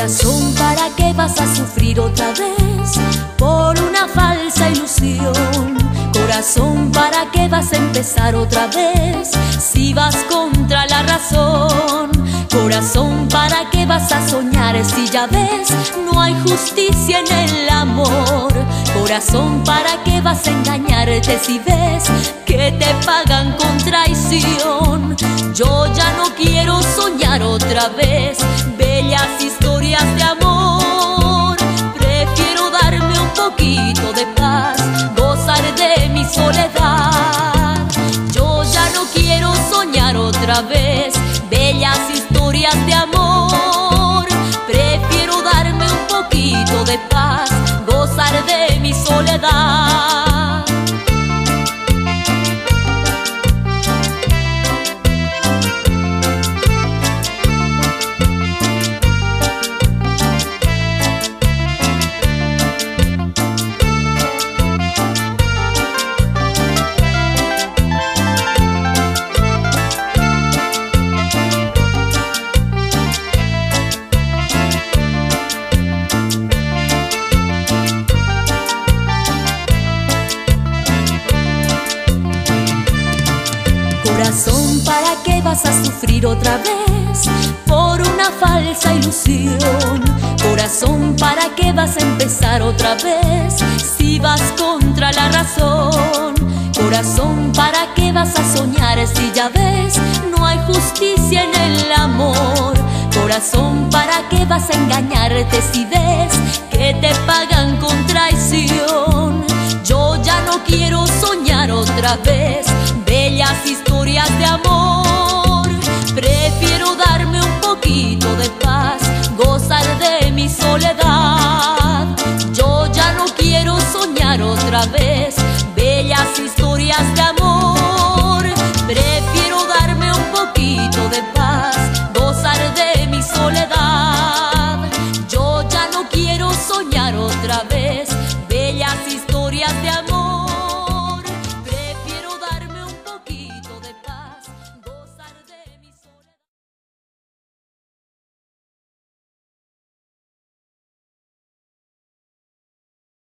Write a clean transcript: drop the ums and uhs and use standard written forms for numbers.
Corazón, ¿para qué vas a sufrir otra vez por una falsa ilusión? Corazón, ¿para qué vas a empezar otra vez si vas contra la razón? Corazón, ¿para qué vas a soñar si ya ves no hay justicia en el amor? Corazón, ¿para qué vas a engañarte si ves que te pagan con traición? Yo ya no quiero soñar otra vez bellas historias de amor. Prefiero darme un poquito de paz, gozar de mi soledad. Yo ya no quiero soñar otra vez bellas historias de amor. Prefiero darme un poquito de paz, gozar de mi soledad. Corazón, ¿para qué vas a sufrir otra vez por una falsa ilusión? Corazón, ¿para qué vas a empezar otra vez si vas contra la razón? Corazón, ¿para qué vas a soñar si ya ves no hay justicia en el amor? Corazón, ¿para qué vas a engañarte si ves que te pagan con traición? Yo ya no quiero soñar otra vez bellas historias de amor.